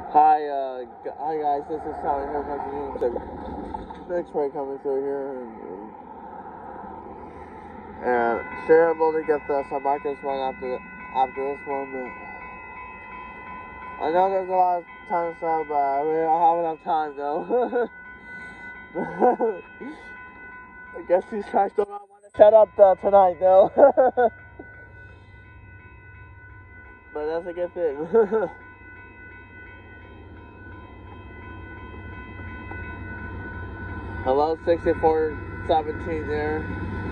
Hi guys, this is Sally here from the Union Pacific. Next way coming through here, and sure able to get some markers one after this one. But I know there's a lot of time stuff, but we don't have enough time though. I guess these guys don't want to set up tonight though. But that's a good thing. Hello, 6417 there.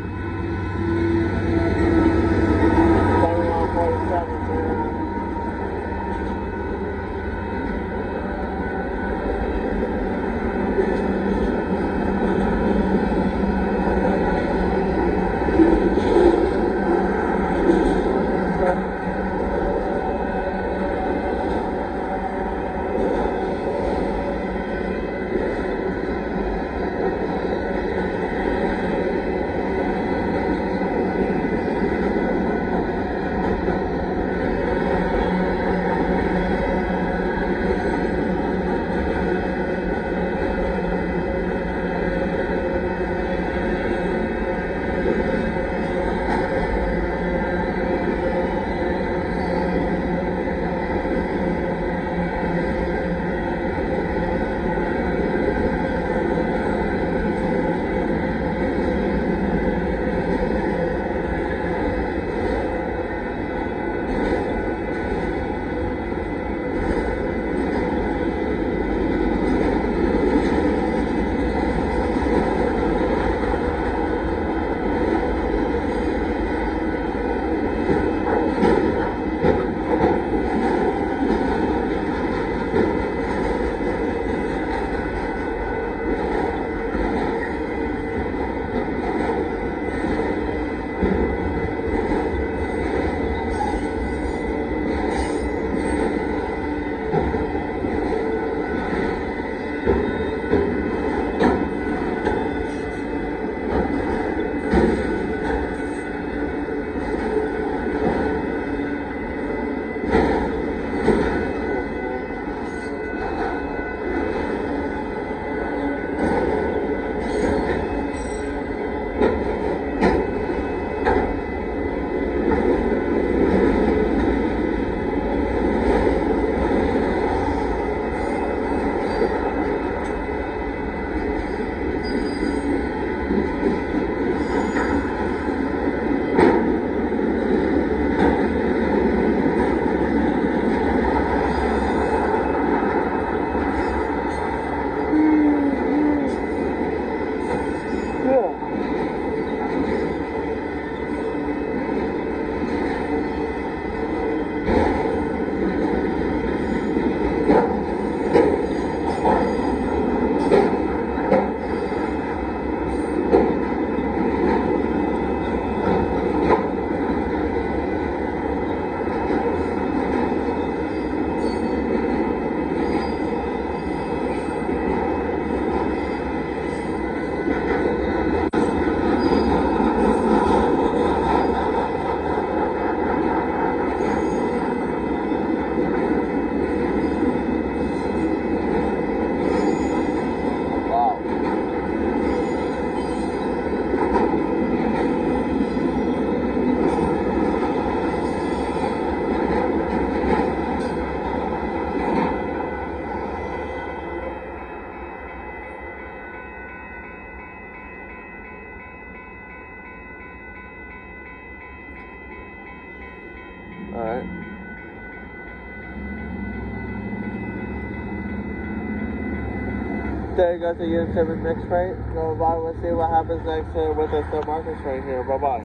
7147 there. Alright. There you go, the Union Pacific mix rate. Go by, let's see what happens next with this market right here. Bye bye.